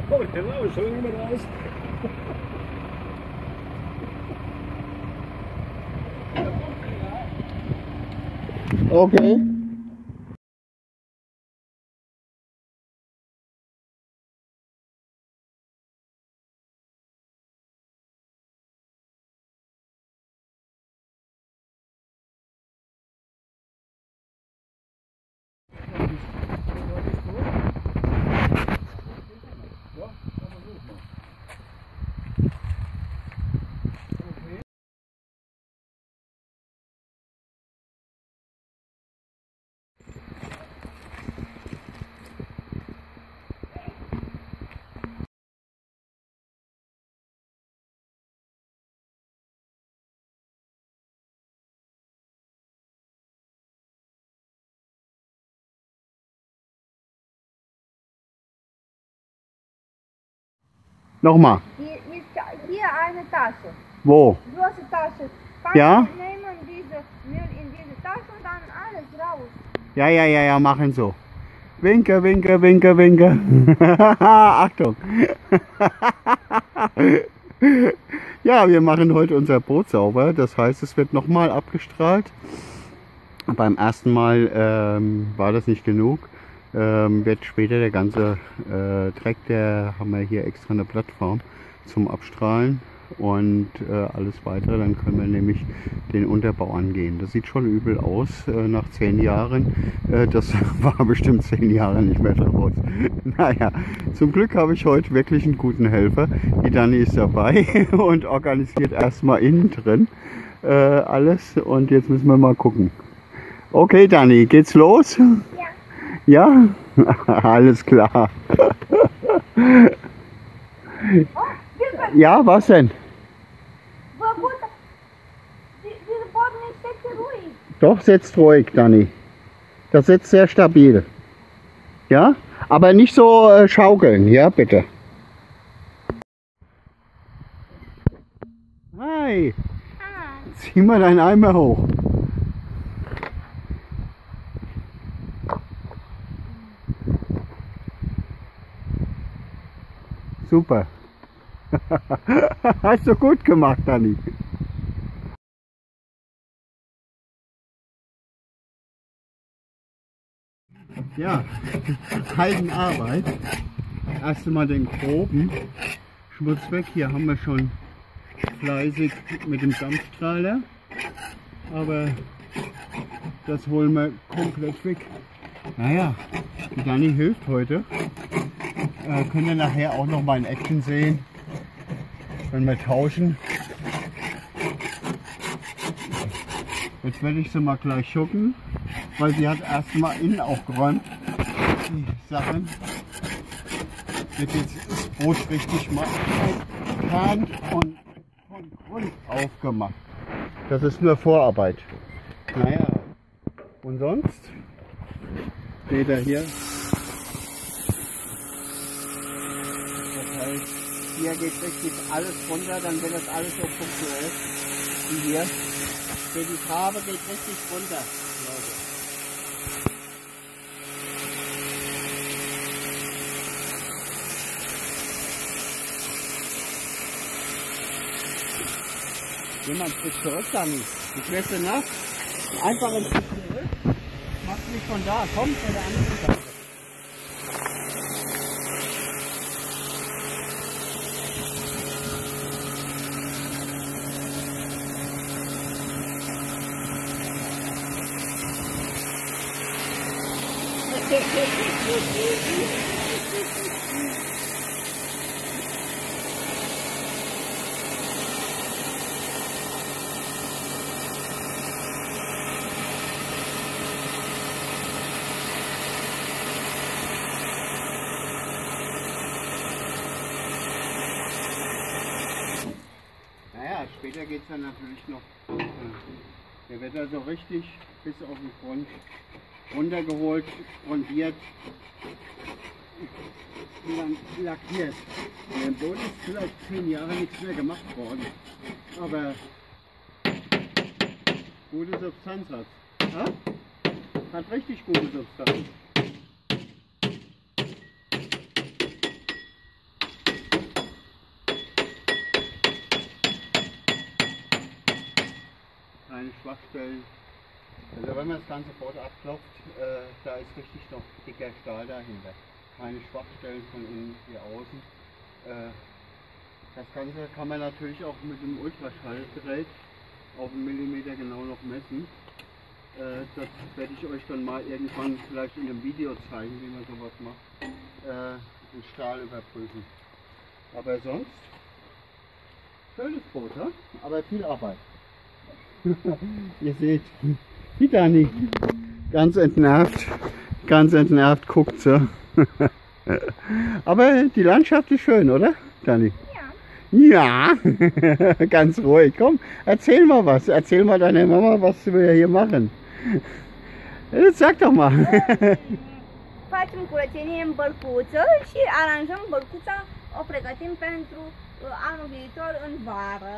Oh, hello, showing him an eyes. Okay. Nochmal. Hier eine Tasche. Wo? Große Tasche. Ja? Nehmen diese Müll in diese Tasche und dann alles raus. Ja, machen so. Winke, winke, winke, winke. Achtung. Ja, wir machen heute unser Boot sauber. Das heißt, es wird nochmal abgestrahlt. Beim ersten Mal war das nicht genug. Wird später der ganze Dreck, der haben wir hier extra eine Plattform zum Abstrahlen und alles weitere, dann können wir nämlich den Unterbau angehen. Das sieht schon übel aus nach 10 Jahren. Das war bestimmt 10 Jahre nicht mehr draus. Naja, zum Glück habe ich heute wirklich einen guten Helfer. Die Dani ist dabei und organisiert erstmal innen drin alles und jetzt müssen wir mal gucken. Okay, Dani, geht's los? Ja? Alles klar. Ja, was denn? Diese Boden ist sehr ruhig. Doch, sitzt ruhig, Dani. Das sitzt sehr stabil. Ja? Aber nicht so schaukeln, ja, bitte. Hi. Zieh mal deinen Eimer hoch. Super. Hast du gut gemacht, Dani. Ja, Heidenarbeit. Erst einmal den groben Schmutz weg. Hier haben wir schon fleißig mit dem Dampfstrahler. Aber das holen wir komplett weg. Naja, die Dani hilft heute. Könnt ihr nachher auch noch mal in Action sehen, wenn wir tauschen. Jetzt werde ich sie mal gleich schucken, weil sie hat erstmal innen aufgeräumt. Die Sachen. Wird jetzt das Boot richtig mal entkernt und von Grund auf gemacht. Das ist nur Vorarbeit. Naja, und sonst steht er hier. Hier geht richtig alles runter, dann wird das alles so funktionell wie hier. Für die Farbe geht richtig runter, Leute. Jemand ist zurück, Dani. Ich möchte nass. Einfach ein Stück zurück. Mach's nicht von da. Komm von der anderen Seite. Naja, später geht es dann natürlich noch. Der wird also richtig bis auf den Grund runtergeholt, grundiert und dann lackiert. In dem Boot ist vielleicht 10 Jahre nichts mehr gemacht worden, aber gute Substanz hat. Ja? Hat richtig gute Substanz. Schwachstellen. Also wenn man das ganze Boot abklopft, da ist richtig noch dicker Stahl dahinter. Keine Schwachstellen von innen wie außen. Das Ganze kann man natürlich auch mit dem Ultraschallgerät auf einen Millimeter genau noch messen. Das werde ich euch dann mal irgendwann vielleicht in einem Video zeigen, wie man sowas macht. Den Stahl überprüfen. Aber sonst, schönes Boot, ja? Aber viel Arbeit. Ihr seht, die Dani, ganz entnervt guckt sie. Aber die Landschaft ist schön, oder, Dani? Ja. Ja, ganz ruhig. Komm, erzähl mal was. Erzähl mal deiner Mama, was wir hier machen. Jetzt sag doch mal. Facem curățenie în bărcuță și aranjăm bărcuța, o pregătim pentru anul viitor în vară.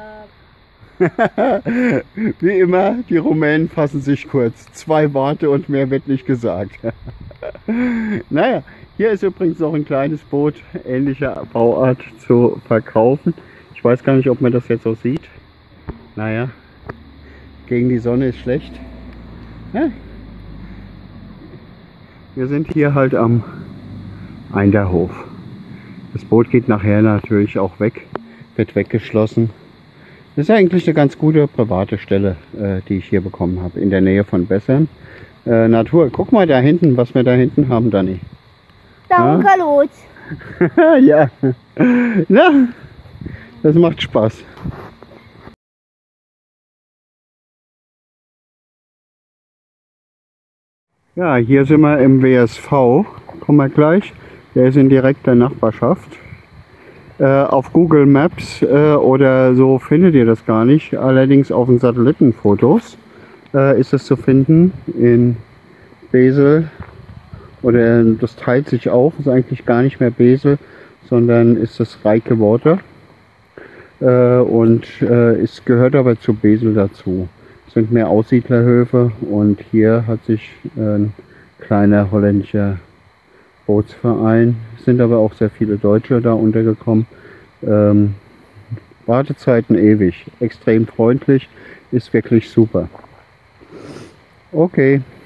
Wie immer, die Rumänen fassen sich kurz. 2 Worte und mehr wird nicht gesagt. Naja, hier ist übrigens noch ein kleines Boot ähnlicher Bauart zu verkaufen. Ich weiß gar nicht, ob man das jetzt so sieht. Naja, gegen die Sonne ist schlecht. Ja? Wir sind hier halt am Einderhof. Das Boot geht nachher natürlich auch weg, wird weggeschlossen. Das ist eigentlich eine ganz gute private Stelle, die ich hier bekommen habe, in der Nähe von Bessern. Natur, guck mal da hinten, was wir da hinten haben, Dani. Da un căluț. Ja, na, das macht Spaß. Ja, hier sind wir im WSV, kommen wir gleich. Der ist in direkter Nachbarschaft. Auf Google Maps oder so findet ihr das gar nicht. Allerdings auf den Satellitenfotos ist es zu finden in Besel. Oder das teilt sich auf, ist eigentlich gar nicht mehr Besel, sondern ist das Reike Water. Und es gehört aber zu Besel dazu. Es sind mehr Aussiedlerhöfe und hier hat sich ein kleiner holländischer Bootsverein, es sind aber auch sehr viele Deutsche da untergekommen. Wartezeiten ewig, extrem freundlich, ist wirklich super. Okay.